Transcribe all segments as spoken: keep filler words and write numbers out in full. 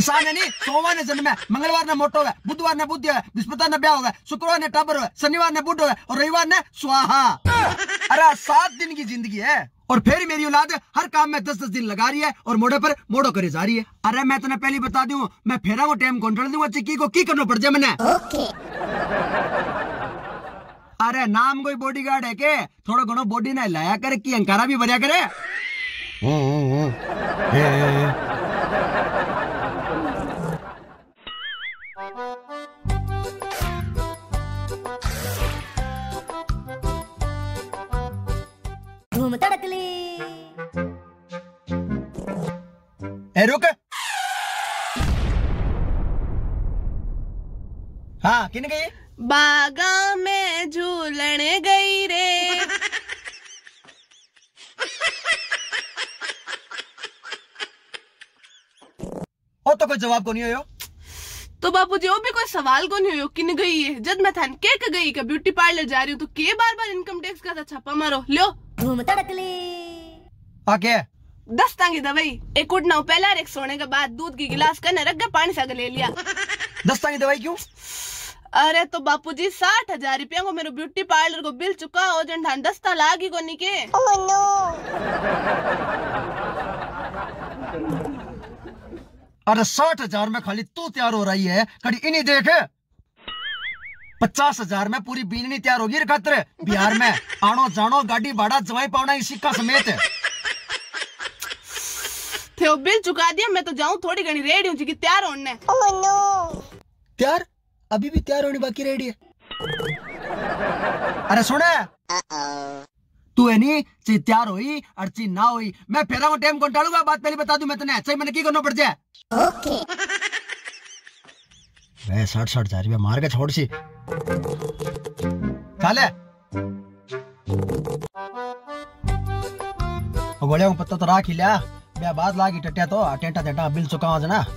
इंसान है नहीं, सोमवार ने जन्म है, मंगलवार ने मोटो है, बुधवार ने बुद्धि है, बृहस्पतिवार ने ब्याह होगा, शुक्रवार ने टाबर है, शनिवार ने बुढ़ो है और रविवार ने स्वाहा। अरे सात दिन की जिंदगी है और फिर मेरी औलाद हर काम में दस दस दिन लगा रही है और मोड़े पर मोड़ो करे जा रही है। अरे मैं तुम्हें पहले बता दूं, मैं फेरा को टाइम कंट्रोल दूंगा, चिक्की को की करना पड़ जाए मैंने। ओके। अरे नाम कोई बॉडीगार्ड है के, थोड़ा घणो बॉडी ना लाया करे की अंकारा भी भरिया करे। घूम तड़कली ए रुक। हाँ किन गई? बागा में झूलने गई रे। ओ तो कोई जवाब को नहीं हो। तो बापूजी वो भी कोई सवाल को नहीं हो किन गई है। जब मैं थान के के गई का ब्यूटी पार्लर जा रही हूँ तो के बार बार इनकम टैक्स का छापा मारो लो। घूम तड़कली आके दस तांगी दवाई एक उठना पहला एक सोने के बाद दूध की गिलास करने रख गया पानी से ले लिया। दस तांगी दवाई क्यों? अरे तो बापूजी साठ हजार रुपया को मेरे ब्यूटी पार्लर को बिल चुका हो जन ठान दस्ता लागी को नहीं के। Oh no. अरे साठ हजार में खाली तू तैयार हो रही है, कड़ी इन्हीं देख पचास हजार में पूरी बीननी तैयार होगी खातर बिहार में आनो जानो गाड़ी भाड़ा जवाई पावना इसी का समेत। थे वो बिल चुका दिया, मैं तो जाऊं थोड़ी घनी रेडी हूँ जी तैयार होने। Oh no. तैयार? अभी भी तैयार होने बाकी रेडी है। अरे सुने तू है नहीं ची तैयार हुई और ची ना हुई मैं फेरा को टाइम कौन टालूंगा। बात पहले बता दूं मैं तुझे, अच्छा मैंने की करना पड़ जाए। ओके। वे साठ साठ हजार रुपया मार के छोड़ सी चाले गोलियों को पत्ता तो राख ही लिया मैं बाद लागी टटिया तो टेंटा टेंटा बिल चुका हो जना।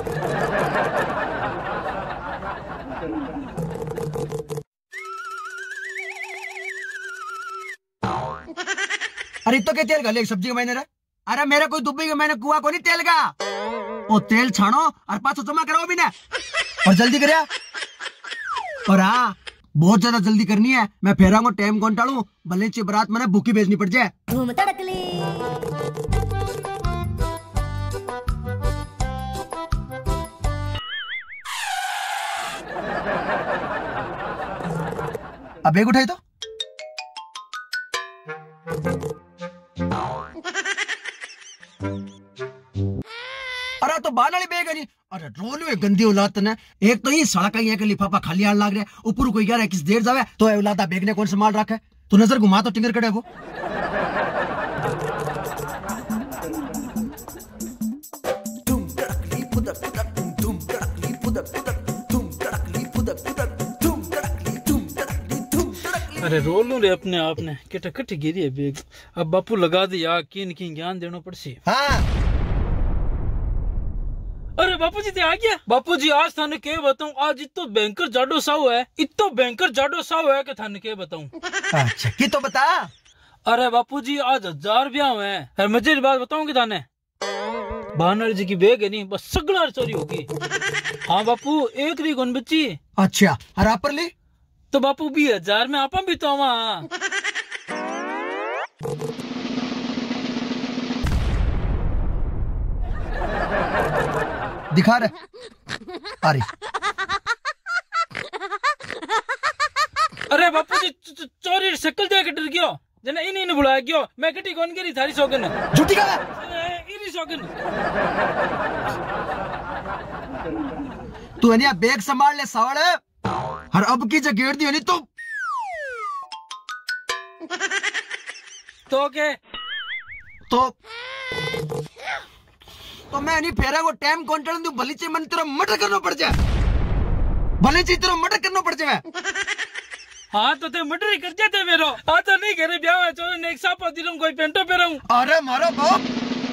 अरे तो क्या तेल का ले सब्जी का मैंने रे? अरे मेरा कोई दुबई का मैंने कुआ को नहीं तेल का। वो तेल छानो और पाँच सौ जमा कराओ भी ना और जल्दी करिया। और हाँ बहुत ज्यादा जल्दी करनी है, मैं फेरा को टाइम कौन टालू भले ची बारात मैंने भूखी भेजनी पड़ जाए। घूम तड़कली अब एक उठाई तो अरे तो बाल वाली बेग है नहीं। अरे रोल गंदी औलाद ने एक तो ये सड़क यहाँ के लिफाफा खाली आड़ लाग रहा है ऊपर कोई कह रहा है किस देर जावे तो औलादा बेग ने कौन संभाल रखा है। तू नजर घुमा तो टिंगर कड़े वो अरे रोलू रे अपने आप ने केटा कटी गिरी है बेग। अब बापू लगा दे यार किन किन ज्ञान देना पड़सी। हाँ अरे बापू जी ते आ गया। बापू जी आज थाने के बताऊं आज इतो बैंकर जाडो साहू है इतो बैंकर जाडो साहू है कि थाने के बताऊं। अच्छा की तो बता। अरे बापू जी आज हजार ब्याह हुए हैं। मजे की बात बताऊं कि थाने भानर जी की बेग है नहीं बस सगड़ा चोरी होगी। हाँ बापू एक री कौन बच्ची। अच्छा और आप पर ली तो बापू भी हजार में आपा भी तो वहां दिखा रहे अरे अरे बापू जी चोरी शक्ल देख डर गयो जना इन इन बुलाया गयो मैं कटी कौन करी थारी सौगन झूठी का इरी सौगन। तू है नहीं बैग संभाल ले सवाल हर अब की जगह दी नहीं तू तो के तो तो मैं नहीं फेरा वो टाइम कौन दू भली ची मन तेरा मटर करना पड़ जाए भले ची तेरा मटर करना पड़ जाए। हाँ तो ते मटर ही कर जाते मेरो हाँ तो नहीं करे ब्याह चोरी ने एक सापा दिलूं कोई पेंटो पेराऊं। अरे मारो बाप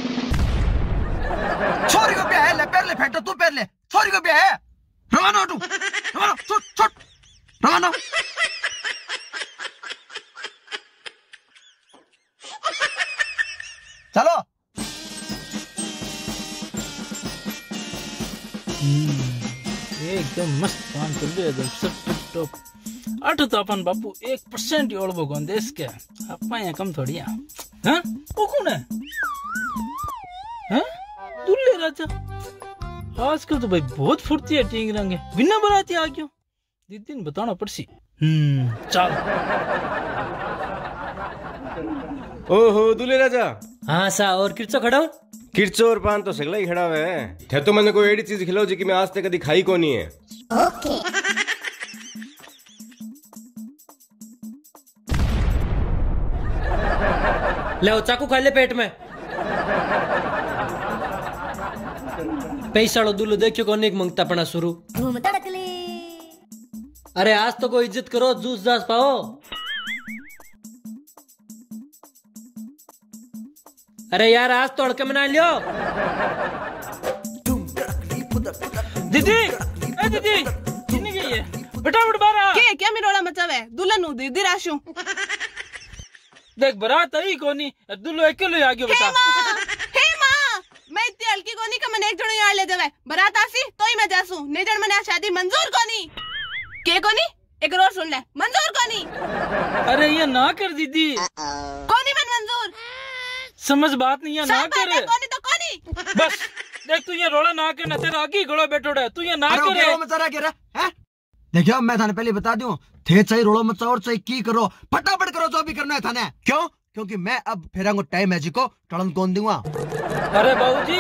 छोरी को ब्याह है ले पैर ले फेंटो तू पैर ले छोरी को ब्याह है रवाना तू रवाना छोट छोट रवाना। चलो एकदम मस्त काम कर रहे एकदम सब टिप टॉप। आठ तो अपन बापू एक परसेंट ही ओळबो गोन देश के अपा यहाँ कम थोड़ी है। हाँ वो कौन है? हाँ दुल्ले राजा आजकल तो भाई बहुत फुर्ती है टींग रंगे बिना बराती आ गयो दीदी ने बताना पड़सी। हम्म चल ओहो दुल्ले राजा। हाँ सा और किरचो खड़ा किरचो और पान तो सगला ही खड़ा हुआ है थे तो मैंने कोई एडी चीज खिलाओ जी कि मैं आज तक कभी खाई को नहीं है। ओके ले चाकू खा ले पेट में। पैसा लो दूल्हो देखियो कौन एक मंगता पड़ा शुरू। धूम तड़कली। अरे आज तो कोई इज्जत करो जूस जास पाओ। अरे यार आज तो हड़के मना लियो। दीदी ए दीदी किन्नी गई है फटाफट बारा के क्या मेरोड़ा मचावे दुल्हन नु दीदी राशु। देख बारात आई कोनी दुल्हो अकेले आ गयो हे बता। मां हे मां मैं इतनी हल्की कोनी का मन एक जणो यार ले जावे बारात आसी तोई मैं जासू ने जण मने शादी मंजूर कोनी के कोनी एक और सुन ले मंजूर कोनी। अरे ये ना कर दीदी कोनी मन मंजूर समझ बात नहीं है ना सब कर बात है, कोनी तो कोनी। बस देख तू ये रोड़ा ना कर ना तेरा आगे घोड़ा बैठोड़ा है तू ये ना अरे करे। रोड़ो मचा रहा क्या रे हैं? देखियो मैं थाने पहले बता दूं थे चाहिए रोड़ो मचा और चाहिए की करो फटाफट करो जो भी करना है थाने। क्यों? क्योंकि मैं अब फेरांगो टाइम है जी को टलन कौन दूंगा। अरे बाबूजी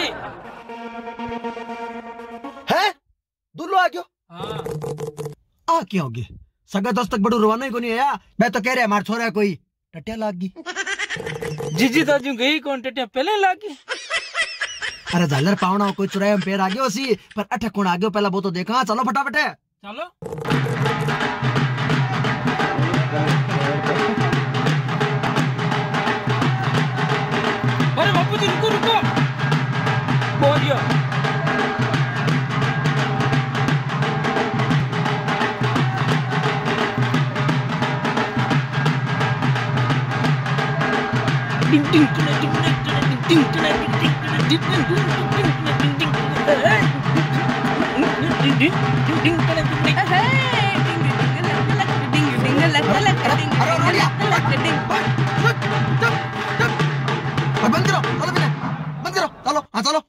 है दुल्लो आ गयो। हाँ आ क्या होगी सगा दस तक बड़ू रवाना ही को नहीं है। मैं तो कह रहा मार छोरा है कोई टटिया लाग गई। जीजी ताजू गई कौन टटिया पहले लागी। अरे झालर पावना कोई चुराया में पैर आ गयो सी पर अठे कौन आ गयो पहला वो तो देखा। चलो फटाफट है चलो अरे बापू जी रुको रुको बोल गया। डिंग डिंग डिंग डिंग डिंग बंद करो चलो बिना बंद करो चलो हाँ चलो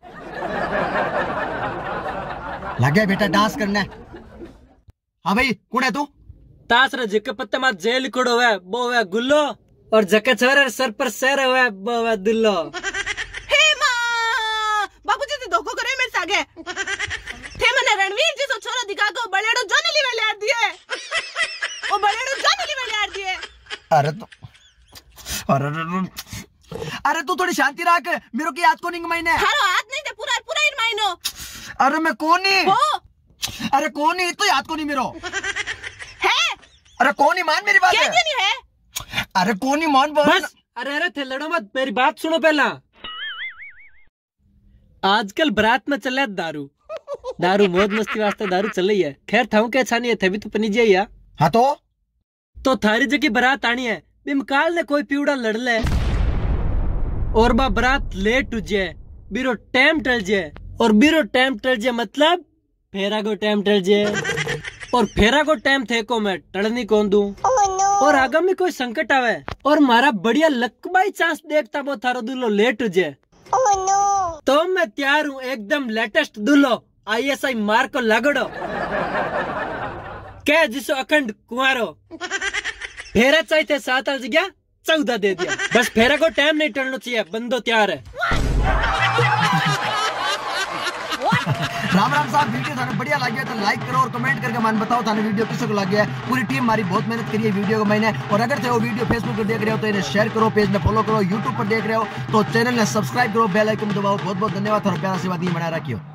लगे बेटा डांस करना है। हाँ भाई कौन है तू? तास रे जिके पत्ते मात जेल कोड़ो है वो है गुल्लो और जके छोरे सर पर सर है वो है दुल्लो। हे मां बाबूजी ते धोखो करे मेरे सागे थे मने रणवीर जी सो छोरा दिखा को बड़ेड़ो जोने ली वाले आ दिए ओ बड़ेड़ो जोने ली वाले आ दिए। अरे तो अरे अरे तू थोड़ी शांति रख मेरे को याद को नहीं महीने। हारो हाथ नहीं दे पूरा पूरा ही मायनो। अरे मैं कौन नहीं वो अरे कौन नहीं तो याद को नहीं मेरो है। अरे कौन नहीं मान मेरी बात क्या है। नहीं है अरे कौन नहीं मान बोल। बस अरे अरे थे लड़ो मत मेरी बात सुनो पहला। आजकल बारात में चले दारू दारू मौज मस्ती वास्ते दारू चल रही है। खैर थाऊ क्या छानी है थे भी तो पनी जाइए। हाँ तो तो थारी जगह बारात आनी है बिमकाल ने कोई पीवड़ा लड़ ले और बा बारात लेट उजे बीरो टाइम टल जे और बीरो टाइम टल जे मतलब फेरा को टाइम टल जे और फेरा को टाइम थे को मैं टलनी कौन दूं। और आगे में कोई संकट आवे और मारा बढ़िया लक बाई चांस देखता वो थारो दुल्लो लेट उजे तो मैं तैयार हूँ एकदम लेटेस्ट दुल्लो आई एस आई मार को लगड़ो क्या जिसो अखंड कुंवारो फेरा चाहिए सात आज गया चौदह दे दिया। बस फेरा को टाइम नहीं टलना चाहिए बंदो तैयार है। राम राम साहब वीडियो थाने बढ़िया लगे तो लाइक करो और कमेंट करके मन बताओ थाने वीडियो किसी को लगे है। पूरी टीम हमारी बहुत मेहनत करी है वीडियो को मैंने। और अगर थे वो वीडियो फेसबुक पर देख रहे हो तो इन्हें शेयर करो पेज में फॉलो करो यूट्यूब पर देख रहे हो तो चैनल ने सब्सक्राइब करो बेल आइकन दबाओ। बहुत बहुत धन्यवाद और प्यारा सेवा दी बना रखियो।